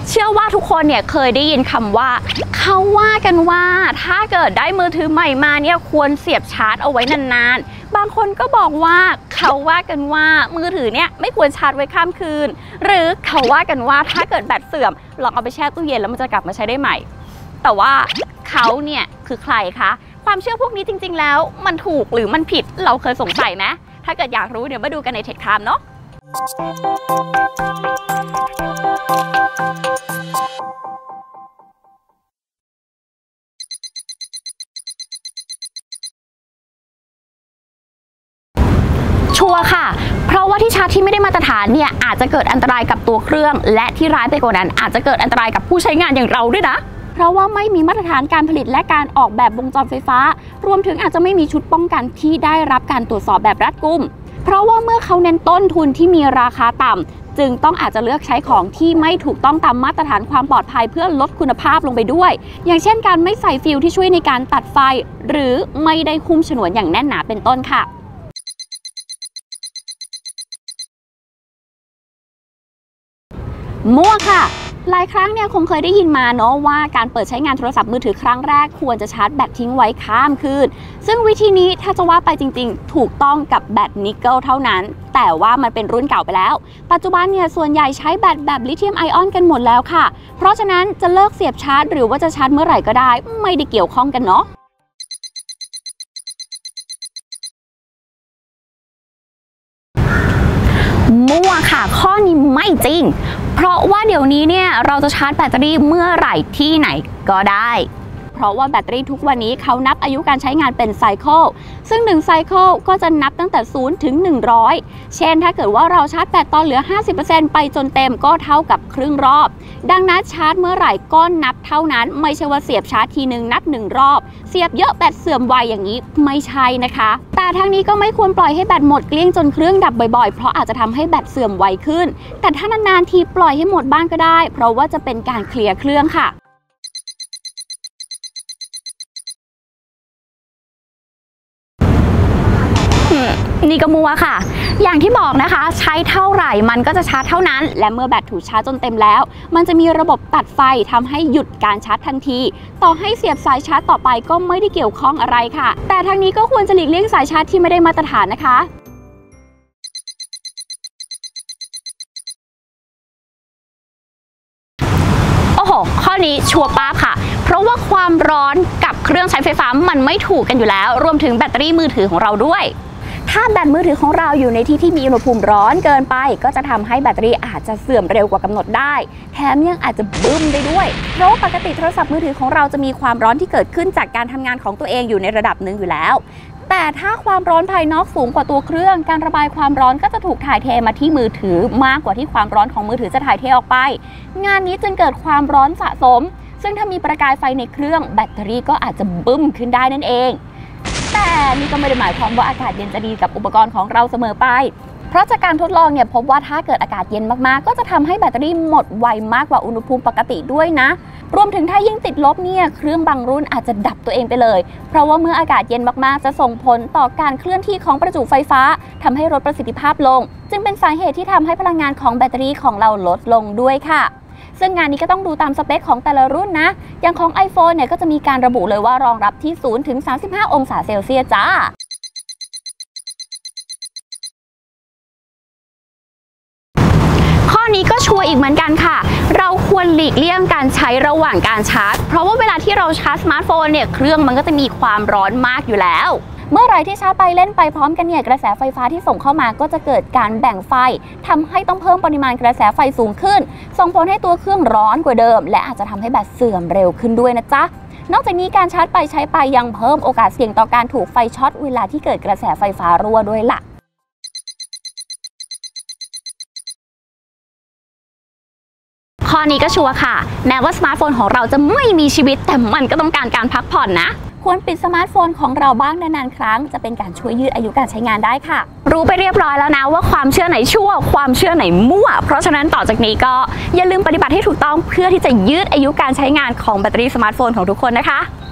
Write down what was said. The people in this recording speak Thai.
เชื่อว่าทุกคนเนี่ยเคยได้ยินคำว่าเขาว่ากันว่าถ้าเกิดได้มือถือใหม่มาเนี่ยควรเสียบชาร์จเอาไว้นานๆบางคนก็บอกว่าเขาว่ากันว่ามือถือเนี่ยไม่ควรชาร์จไว้ข้ามคืนหรือเขาว่ากันว่าถ้าเกิดแบตเสื่อมลองเอาไปแช่ตู้เย็นแล้วมันจะกลับมาใช้ได้ใหม่แต่ว่าเขาเนี่ยคือใครคะความเชื่อพวกนี้จริงๆแล้วมันถูกหรือมันผิดเราเคยสงสัยไหมถ้าเกิดอยากรู้เดี๋ยวมาดูกันใน Tech Time เนาะชัวร์ค่ะเพราะว่าที่ชาร์จที่ไม่ได้มาตรฐานเนี่ยอาจจะเกิดอันตรายกับตัวเครื่องและที่ร้ายไปกว่านั้นอาจจะเกิดอันตรายกับผู้ใช้งานอย่างเราด้วยนะเพราะว่าไม่มีมาตรฐานการผลิตและการออกแบบวงจรไฟฟ้ารวมถึงอาจจะไม่มีชุดป้องกันที่ได้รับการตรวจสอบแบบรัดกุมเพราะว่าเมื่อเขาเน้นต้นทุนที่มีราคาต่ำจึงต้องอาจจะเลือกใช้ของที่ไม่ถูกต้องตามมาตรฐานความปลอดภัยเพื่อลดคุณภาพลงไปด้วยอย่างเช่นการไม่ใส่ฟิลที่ช่วยในการตัดไฟหรือไม่ได้คุ้มฉนวนอย่างแน่นหนาเป็นต้นค่ะมั่วค่ะหลายครั้งเนี่ยคงเคยได้ยินมาเนาะว่าการเปิดใช้งานโทรศัพท์มือถือครั้งแรกควรจะชาร์จแบตทิ้งไว้ข้ามคืนซึ่งวิธีนี้ถ้าจะว่าไปจริงๆถูกต้องกับแบตนิกเกิลเท่านั้นแต่ว่ามันเป็นรุ่นเก่าไปแล้วปัจจุบันเนี่ยส่วนใหญ่ใช้แบตแบบลิเธียมไอออนกันหมดแล้วค่ะเพราะฉะนั้นจะเลิกเสียบชาร์จหรือว่าจะชาร์จเมื่อไหร่ก็ได้ไม่ได้เกี่ยวข้องกันเนาะมั่วค่ะข้อนี้ไม่จริงเพราะว่าเดี๋ยวนี้เนี่ยเราจะชาร์จแบตเตอรี่เมื่อไหร่ที่ไหนก็ได้เพราะว่าแบตเตอรี่ทุกวันนี้เขานับอายุการใช้งานเป็นไซเคิลซึ่ง1ไซเคิลก็จะนับตั้งแต่0ถึง100เช่นถ้าเกิดว่าเราชาร์จแบตตอนเหลือ 50% ไปจนเต็มก็เท่ากับครึ่งรอบดังนั้นชาร์จเมื่อไหร่ก็นับเท่านั้นไม่ใช่ว่าเสียบชาร์จทีนึงนับ1รอบเสียบเยอะแบตเสื่อมไวอย่างนี้ไม่ใช่นะคะแต่ทั้งนี้ก็ไม่ควรปล่อยให้แบตหมดเกลี้ยงจนเครื่องดับบ่อยๆเพราะอาจจะทำให้แบตเสื่อมไวขึ้นแต่ถ้านานๆทีปล่อยให้หมดบ้างก็ได้เพราะว่าจะเป็นการเคลียร์เครื่องค่ะนี่ก็มัวค่ะอย่างที่บอกนะคะใช้เท่าไหร่มันก็จะชาร์จเท่านั้นและเมื่อแบตถูกชาร์จจนเต็มแล้วมันจะมีระบบตัดไฟทำให้หยุดการชาร์จทันทีต่อให้เสียบสายชาร์จต่อไปก็ไม่ได้เกี่ยวข้องอะไรค่ะแต่ทางนี้ก็ควรจะหลีกเลี่ยงสายชาร์จที่ไม่ได้มาตรฐานนะคะโอ้โหข้อนี้ชัวร์ป้าค่ะเพราะว่าความร้อนกับเครื่องใช้ไฟฟ้ามันไม่ถูกกันอยู่แล้วรวมถึงแบตเตอรี่มือถือของเราด้วยถ้าแบตมือถือของเราอยู่ในที่ที่มีอุณหภูมิร้อนเกินไปก็จะทำให้แบตเตอรี่อาจจะเสื่อมเร็วกว่ากำหนดได้แถมยังอาจจะบึ้มได้ด้วยเพราะปกติโทรศัพท์มือถือของเราจะมีความร้อนที่เกิดขึ้นจากการทำงานของตัวเองอยู่ในระดับหนึ่งอยู่แล้วแต่ถ้าความร้อนภายนอกสูงกว่าตัวเครื่องการระบายความร้อนก็จะถูกถ่ายเทมาที่มือถือมากกว่าที่ความร้อนของมือถือจะถ่ายเทออกไปงานนี้จึงเกิดความร้อนสะสมซึ่งถ้ามีประกายไฟในเครื่องแบตเตอรี่ก็อาจจะบึ้มขึ้นได้นั่นเองแต่นี่ก็ไม่ได้หมายความว่าอากาศเย็นจะดีกับอุปกรณ์ของเราเสมอไปเพราะจากการทดลองเนี่ยพบว่าถ้าเกิดอากาศเย็นมากๆก็จะทำให้แบตเตอรี่หมดไวมากกว่าอุณหภูมิปกติด้วยนะรวมถึงถ้ายิ่งติดลบเนี่ยเครื่องบางรุ่นอาจจะดับตัวเองไปเลยเพราะว่าเมื่ออากาศเย็นมากๆจะส่งผลต่อการเคลื่อนที่ของประจุไฟฟ้าทำให้ลดประสิทธิภาพลงจึงเป็นสาเหตุที่ทำให้พลังงานของแบตเตอรี่ของเราลดลงด้วยค่ะซึ่งงานนี้ก็ต้องดูตามสเปคของแต่ละรุ่นนะอย่างของ iPhone เนี่ยก็จะมีการระบุเลยว่ารองรับที่0ถึง35องศาเซลเซียสจ้าข้อนี้ก็ชัวร์อีกเหมือนกันค่ะเราควรหลีกเลี่ยงการใช้ระหว่างการชาร์จเพราะว่าเวลาที่เราชาร์จสมาร์ทโฟนเนี่ยเครื่องมันก็จะมีความร้อนมากอยู่แล้วเมื่อไหร่ที่ชาร์จไปเล่นไปพร้อมกันเนี่ยกระแสไฟฟ้าที่ส่งเข้ามาก็จะเกิดการแบ่งไฟทำให้ต้องเพิ่มปริมาณกระแสไฟสูงขึ้นส่งผลให้ตัวเครื่องร้อนกว่าเดิมและอาจจะทำให้แบตเสื่อมเร็วขึ้นด้วยนะจ๊ะนอกจากนี้การชาร์จไปใช้ไปยังเพิ่มโอกาสเสี่ยงต่อการถูกไฟช็อตเวลาที่เกิดกระแสไฟฟ้ารั่วด้วยล่ะข้อนี้ก็ชัวร์ค่ะแม้ว่าสมาร์ทโฟนของเราจะไม่มีชีวิตแต่มันก็ต้องการพักผ่อนนะควรปิดสมาร์ทโฟนของเราบ้างนานๆครั้งจะเป็นการช่วยยืดอายุการใช้งานได้ค่ะรู้ไปเรียบร้อยแล้วนะว่าความเชื่อไหนชั่วความเชื่อไหนมั่วเพราะฉะนั้นต่อจากนี้ก็อย่าลืมปฏิบัติให้ถูกต้องเพื่อที่จะยืดอายุการใช้งานของแบตเตอรี่สมาร์ทโฟนของทุกคนนะคะ